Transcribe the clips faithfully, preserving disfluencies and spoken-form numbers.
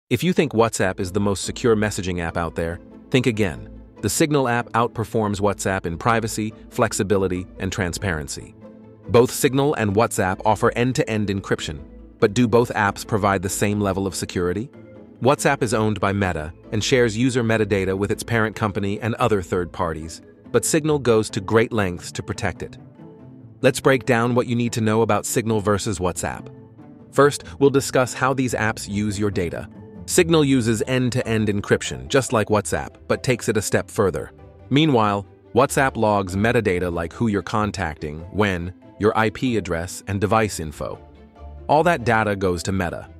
If you think WhatsApp is the most secure messaging app out there, think again. The Signal app outperforms WhatsApp in privacy, flexibility, and transparency. Both Signal and WhatsApp offer end-to-end encryption, but do both apps provide the same level of security? WhatsApp is owned by Meta and shares user metadata with its parent company and other third parties, but Signal goes to great lengths to protect it. Let's break down what you need to know about Signal versus WhatsApp. First, we'll discuss how these apps use your data. Signal uses end-to-end encryption, just like WhatsApp, but takes it a step further. Meanwhile, WhatsApp logs metadata like who you're contacting, when, your I P address, and device info. All that data goes to Meta.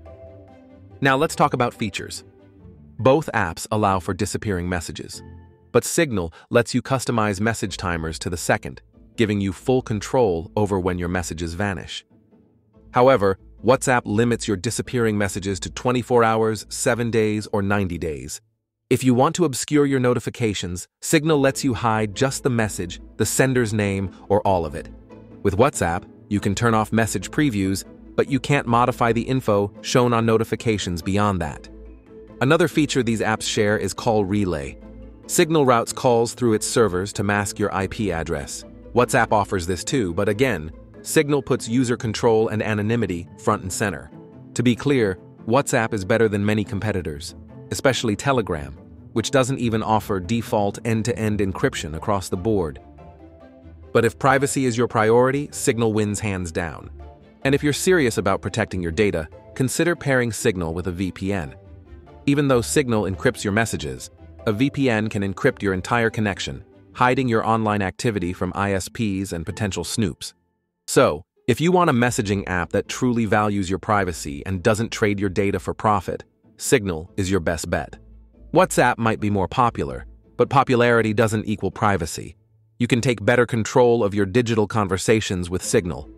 Now let's talk about features. Both apps allow for disappearing messages, but Signal lets you customize message timers to the second, giving you full control over when your messages vanish. However, WhatsApp limits your disappearing messages to twenty-four hours, seven days, or ninety days. If you want to obscure your notifications, Signal lets you hide just the message, the sender's name, or all of it. With WhatsApp, you can turn off message previews, but you can't modify the info shown on notifications beyond that. Another feature these apps share is call relay. Signal routes calls through its servers to mask your I P address. WhatsApp offers this too, but again, Signal puts user control and anonymity front and center. To be clear, WhatsApp is better than many competitors, especially Telegram, which doesn't even offer default end-to-end encryption across the board. But if privacy is your priority, Signal wins hands down. And if you're serious about protecting your data, consider pairing Signal with a V P N. Even though Signal encrypts your messages, a V P N can encrypt your entire connection, hiding your online activity from I S Ps and potential snoops. So, if you want a messaging app that truly values your privacy and doesn't trade your data for profit, Signal is your best bet. WhatsApp might be more popular, but popularity doesn't equal privacy. You can take better control of your digital conversations with Signal.